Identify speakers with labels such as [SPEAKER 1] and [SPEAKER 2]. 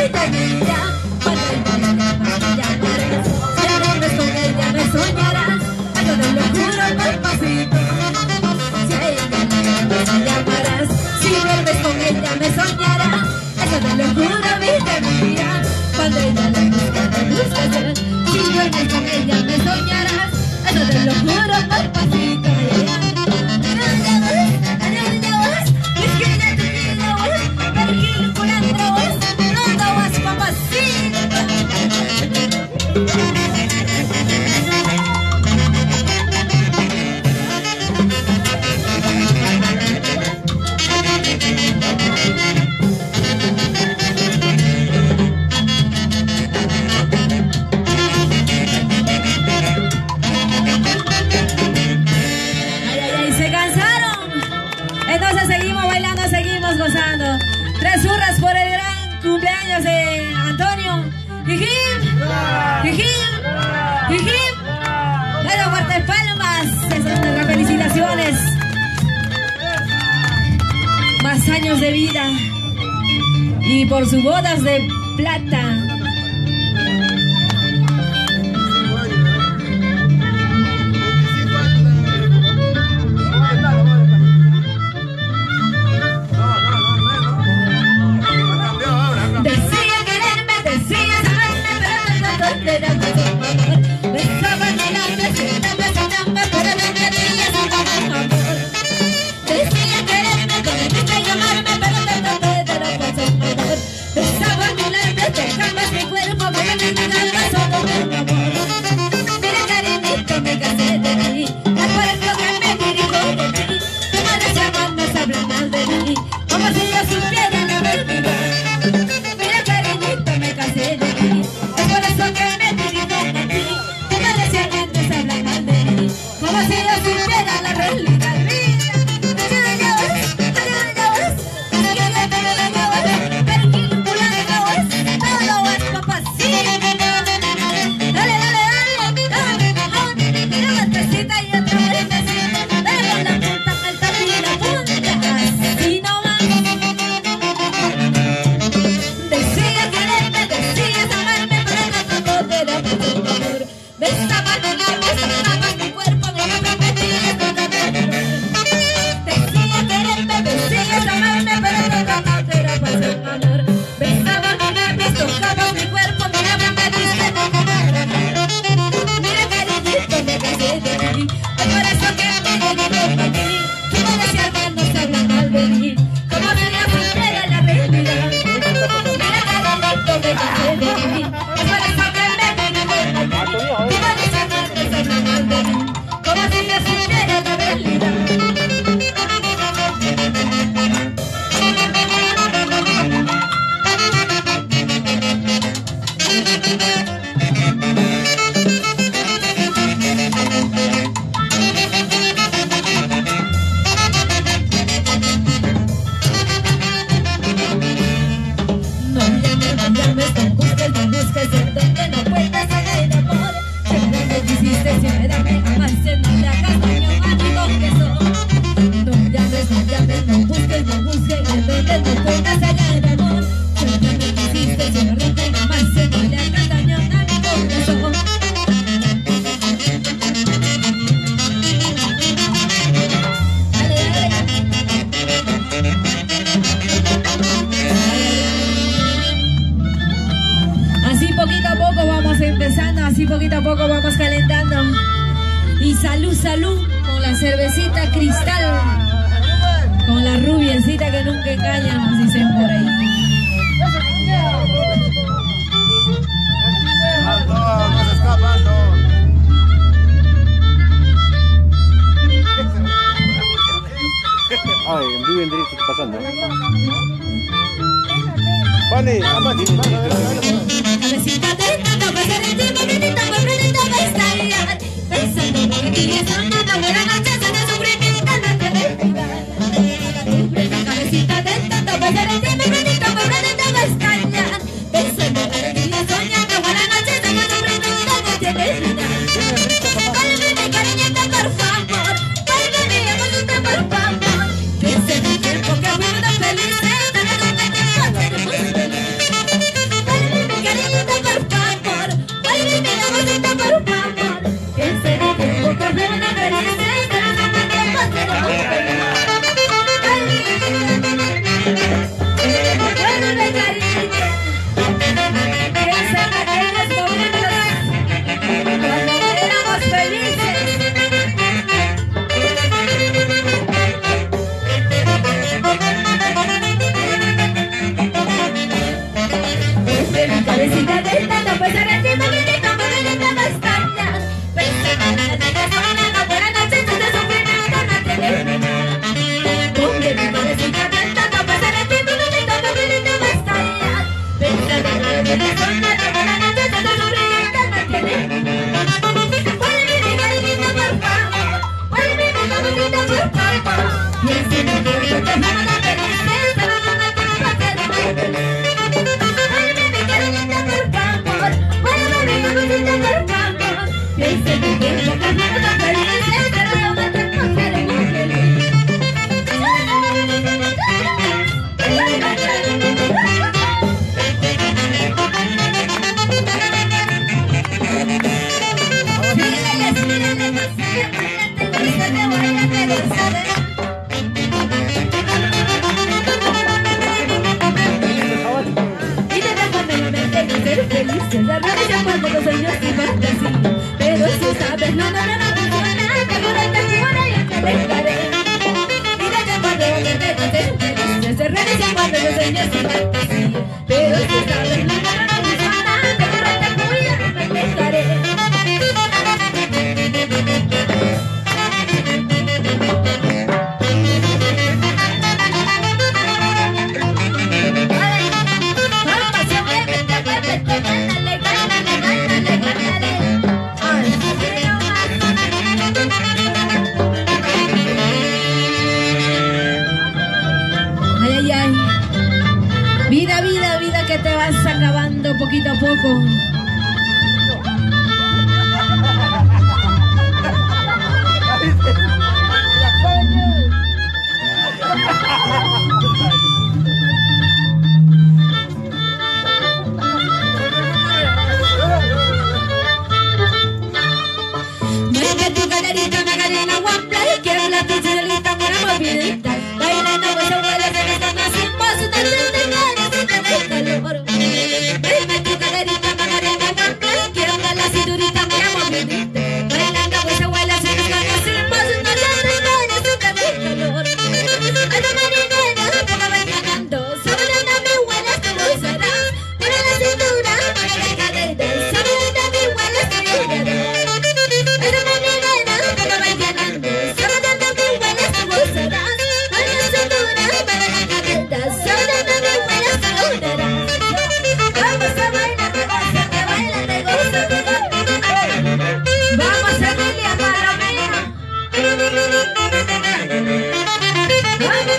[SPEAKER 1] vida mía. Cuando ella me llamarás, si duermes con ella me soñarás. Eso te lo juro, papacito. Si a ella me llamarás, si duermes con ella me soñarás. Eso te lo juro, vida mía. Cuando ella le buscas, si duermes con ella me soñarás. Eso te lo juro, papacito. Gozando. 3 hurras por el gran cumpleaños de Antonio. ¡Jijim! ¡Jijim! ¡Jijim! Bueno, fuertes palmas. Esas son nuestras felicitaciones. Más años de vida. Y por sus bodas de plata. Así poquito a poco vamos calentando. Y salud, salud con la cervecita Cristal, con la rubiecita que nunca engaña, nos dicen por ahí.
[SPEAKER 2] Ay, en vivo en directo, ¿qué está pasando? Vale, amante.
[SPEAKER 1] Cabecita atenta, no pasar el tiempo, bonita, muy bonita, me estaría pensando por ti, soñando, buena noche, sana sufrimiento, no te olvidas. Cabecita atenta, no pasar el tiempo, bonita, muy bonita, me estaría pensando por ti, soñando, buena noche, sana sufrimiento, no te olvidas. Vuelve mi cariñito, por favor, vuelve mi amorcito, por favor, que ese mi tiempo que fue una feliz. mi cabecita de tanto pensar en ti, morenita, morenita, me extrañas. Pensando en ti, te soñando, buenas noches, tú te sufrimiento no tienes. Porque mi cabecita de tanto pensar en ti, morenita, morenita, me extrañas. Pensando en ti, te soñando, buenas noches, tú te sufrimiento no tienes. Vuelve mi cariñito, por favor, vuelve mi cabecita, por favor. Piensa en mi cuerpo, te mando la felicidad, pero no me puedo hacer mal. Vuelve mi cariñito, por favor, vuelve mi cabecita, por favor. Piensa en mi cuerpo, te mando la felicidad, pero no me puedo hacer mal. Felices, la rabia cuando los sueños y fantasía. Pero si sabes, no funciona. Te juro, y te dejaré. Mira que cuando me dejo ser felices, se realiza cuando los sueños y fantasía. Pero si sabes, no funciona. Te juro, y te dejaré. Vida, vida, vida que te vas acabando poquito a poco. Mueve tu caderita, Macarena, guapla, y quiebra tu cielita, mira movidita. Bailando con su vuelo, se me están sin voz, no te ganas y te da calor. Mueve tu caderita, Macarena, guapla, y quiebra la cinturita, mira movidita. Bailando con su vuelo, se me están sin voz, no te ganas y te da calor. A la marinera, como van ganando, sabrán a mi huela, tú lo serás. Mira la cintura, para la cadera, sabrán a mi huela, tú lo serás. Vamos